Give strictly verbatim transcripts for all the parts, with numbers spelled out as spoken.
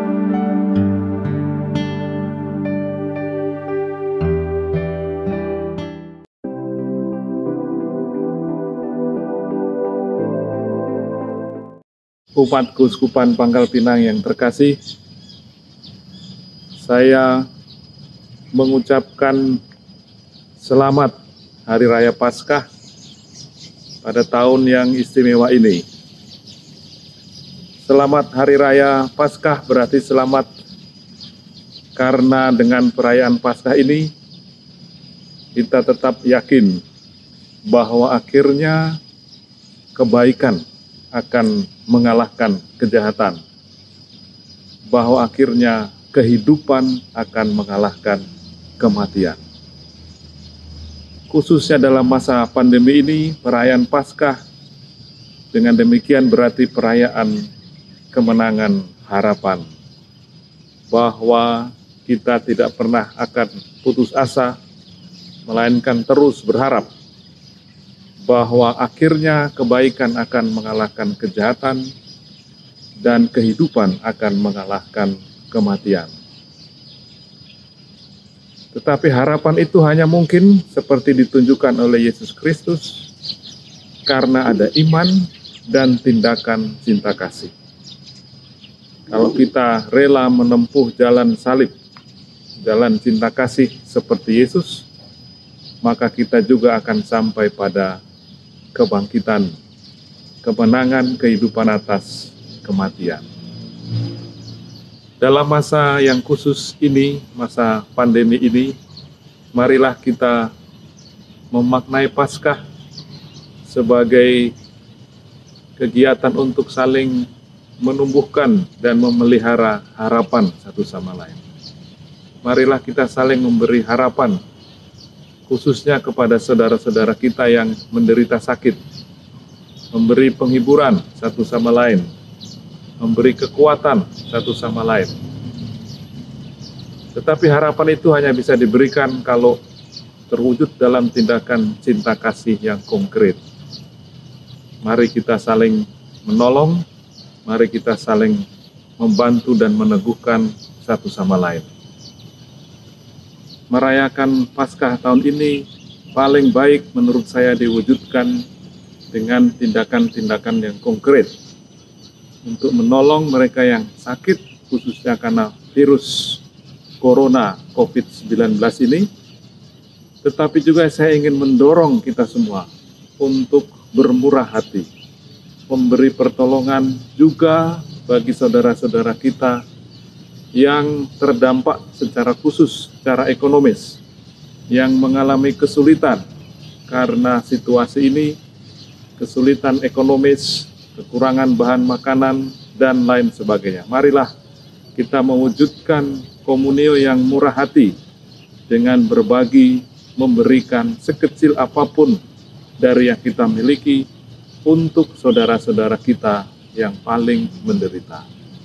Umat Keuskupan Pangkal Pinang yang terkasih, saya mengucapkan selamat Hari Raya Paskah pada tahun yang istimewa ini. Selamat Hari Raya Paskah berarti selamat karena dengan perayaan Paskah ini kita tetap yakin bahwa akhirnya kebaikan akan mengalahkan kejahatan, bahwa akhirnya kehidupan akan mengalahkan kematian. Khususnya dalam masa pandemi ini, perayaan Paskah dengan demikian berarti perayaan kemenangan harapan, bahwa kita tidak pernah akan putus asa, melainkan terus berharap bahwa akhirnya kebaikan akan mengalahkan kejahatan dan kehidupan akan mengalahkan kematian. Tetapi harapan itu hanya mungkin seperti ditunjukkan oleh Yesus Kristus karena ada iman dan tindakan cinta kasih. Kalau kita rela menempuh jalan salib, jalan cinta kasih seperti Yesus, maka kita juga akan sampai pada kebangkitan, kemenangan kehidupan atas kematian. Dalam masa yang khusus ini, masa pandemi ini, marilah kita memaknai Paskah sebagai kegiatan untuk saling menumbuhkan dan memelihara harapan satu sama lain. Marilah kita saling memberi harapan, khususnya kepada saudara-saudara kita yang menderita sakit, memberi penghiburan satu sama lain, memberi kekuatan satu sama lain. Tetapi harapan itu hanya bisa diberikan kalau terwujud dalam tindakan cinta kasih yang konkret. Mari kita saling menolong, mari kita saling membantu dan meneguhkan satu sama lain. Merayakan Paskah tahun ini paling baik menurut saya diwujudkan dengan tindakan-tindakan yang konkret untuk menolong mereka yang sakit, khususnya karena virus corona covid sembilan belas ini. Tetapi juga saya ingin mendorong kita semua untuk bermurah hati, memberi pertolongan juga bagi saudara-saudara kita yang terdampak secara khusus, secara ekonomis, yang mengalami kesulitan karena situasi ini, kesulitan ekonomis, kekurangan bahan makanan, dan lain sebagainya. Marilah kita mewujudkan komunio yang murah hati dengan berbagi, memberikan sekecil apapun dari yang kita miliki untuk saudara-saudara kita yang paling menderita.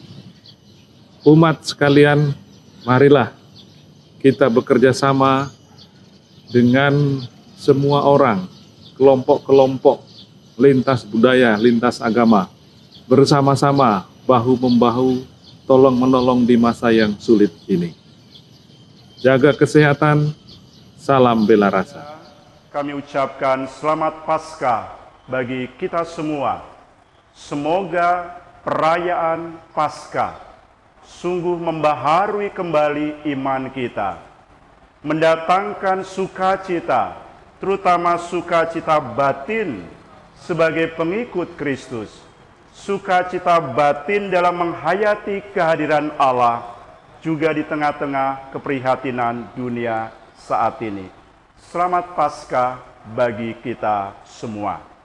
Umat sekalian, marilah kita bekerja sama dengan semua orang, kelompok-kelompok, lintas budaya, lintas agama, bersama-sama, bahu-membahu, tolong-menolong di masa yang sulit ini. Jaga kesehatan, salam bela rasa. Kami ucapkan selamat Paskah bagi kita semua. Semoga perayaan Paskah sungguh membaharui kembali iman kita, mendatangkan sukacita, terutama sukacita batin sebagai pengikut Kristus, sukacita batin dalam menghayati kehadiran Allah, juga di tengah-tengah keprihatinan dunia saat ini. Selamat Paskah bagi kita semua.